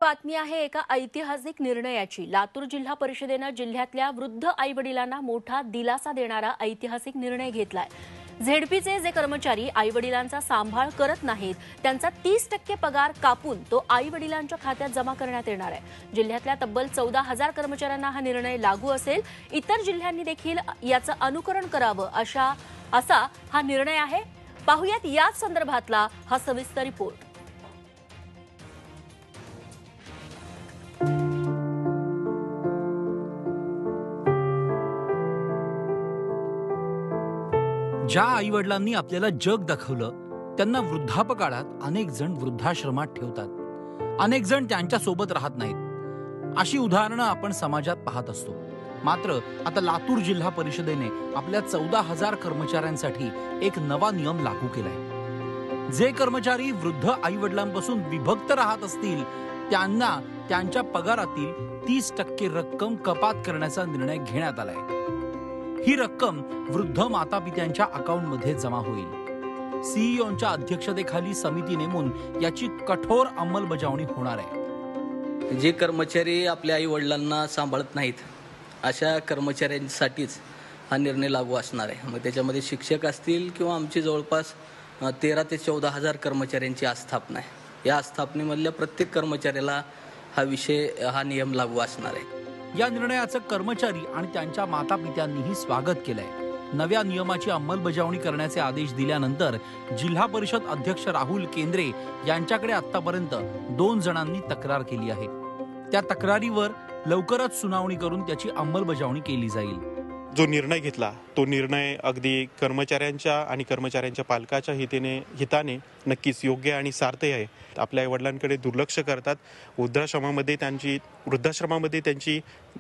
बातमी आहे एका ऐतिहासिक निर्णयाची। लातूर जिल्हा परिषदेने जिल्ह्यातल्या वृद्ध आईवडिलांना मोठा दिलासा देणारा ऐतिहासिक निर्णय घेतलाय। झेडपीचे जे कर्मचारी आईवडिलांचा सांभाळ करत नाहीत त्यांचा 30% पगार कापून तो आईवडिलांच्या खात्यात जमा करण्यात येणार आहे। जिल्ह्यातल्या तब्बल 14,000 कर्मचाऱ्यांना हा निर्णय लागू असेल। इतर जिल्ह्यांनी देखील याचं अनुकरण करावं असा हा निर्णय आहे। पाहुयात याच संदर्भातला हा सविस्तर रिपोर्ट। ज्या आईवडिलांनी आपल्याला जग दाखवलं त्यांना वृद्धापकाळात अनेक जण वृद्धाश्रमात ठेवतात। अनेक जण त्यांच्या सोबत राहत नाहीत। अशी उदाहरणं आपण समाजात पाहत असतो। मात्र आता लातूर जिल्हा परिषदेने आपल्या 14,000 कर्मचाऱ्यांसाठी एक नवा नियम लागू केलाय। जे कर्मचारी वृद्ध आईवडिलांपासून विभक्त राहत असतील त्यांना त्यांच्या पगारातील 30% रक्कम कपात करण्याचा निर्णय घेण्यात आलाय। ही रक्कम वृद्ध मातापित्यांच्या अकाउंटमध्ये जमा होईल। सीईओंच्या अध्यक्षतेखाली समिती नेमून याची कठोर अंमलबजावणी होणार आहे। जे कर्मचारी आपल्या आई वडिलांना सांभाळत नाहीत अशा कर्मचाऱ्यांसाठीच हा निर्णय लागू असणार आहे। मग त्याच्यामध्ये शिक्षक असतील किंवा आमची जवळपास 13,000 ते 14,000 कर्मचाऱ्यांची आस्थापना आहे। या आस्थापनेमधल्या प्रत्येक कर्मचाऱ्याला हा नियम लागू असणार आहे। या निर्णयाचं कर्मचारी आणि त्यांच्या मातापित्यांनीही स्वागत केलंय। नव्या नियमाची अंमलबजावणी करण्याचे आदेश दिल्यानंतर जिल्हा परिषद अध्यक्ष राहुल केंद्रे यांच्याकडे आतापर्यंत 2 जणांनी तक्रार केली आहे। त्या तक्रारीवर लवकरच सुनावणी करून त्याची अंमलबजावणी केली जाईल। जो निर्णय घेतला तो निर्णय अगदी कर्मचाऱ्यांच्या आणि कर्मचाऱ्यांच्या पालकाच्या हिताने नक्कीच योग्य आणि सार्थ आहे। आपल्या वडिलांकडे दुर्लक्ष करतात, वृद्धाश्रमामध्ये त्यांची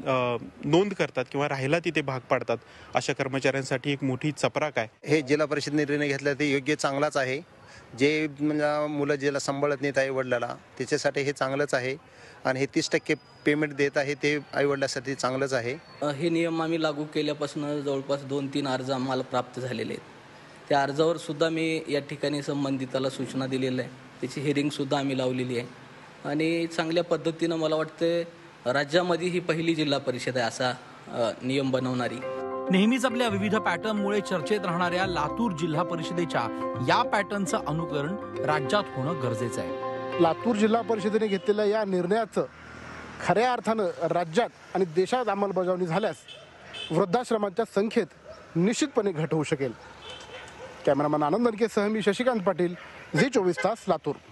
नोंद करतात किंवा राहायला तिथे भाग पाडतात। अशा कर्मचाऱ्यांसाठी एक मोठी चपराक आहे। हे जिल्हा परिषद निर्णय घेतला ते योग्य चांगलाच आहे। जे मुलं ज्याला सांभाळत नाहीत आई वडिलाला त्याच्यासाठी हे चांगलंच आहे आणि हे 30% पेमेंट देत आहे ते आई वडिलांसाठी चांगलंच आहे। हे नियम आम्ही लागू केल्यापासून जवळपास 2-3 अर्ज आम्हाला प्राप्त झालेले आहेत। त्या अर्जावर सुद्धा मी या ठिकाणी संबंधिताला सूचना दिलेल्या आहे। त्याची हिअरिंग सुद्धा आम्ही लावलेली आहे आणि चांगल्या पद्धतीनं मला वाटतं राज्यामध्ये ही पहिली जिल्हा परिषद आहे असा नियम बनवणारी। नेहमीच आपल्या विविध पॅटर्नमुळे चर्चेत राहणाऱ्या लातूर जिल्हा परिषदेच्या या पॅटर्नचं अनुकरण राज्यात होणं गरजेचं आहे। लातूर जिल्हा परिषदेने घेतलेल्या या निर्णयाचं खऱ्या अर्थानं राज्यात आणि देशात अंमलबजावणी झाल्यास वृद्धाश्रमांच्या संख्येत निश्चितपणे घट होऊ शकेल। कॅमेरामन आनंद नरकेसह मी शशिकांत पाटील, झी 24 तास, लातूर।